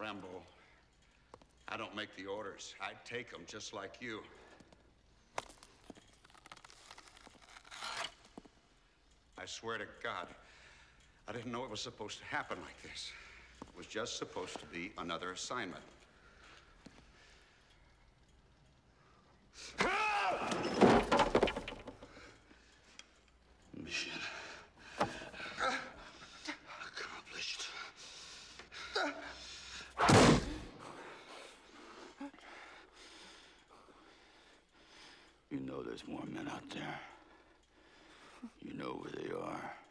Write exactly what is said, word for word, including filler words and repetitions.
Rambo. I don't make the orders. I take them just like you. I swear to God, I didn't know it was supposed to happen like this. It was just supposed to be another assignment. Mission accomplished. You know there's more men out there. You know where they are.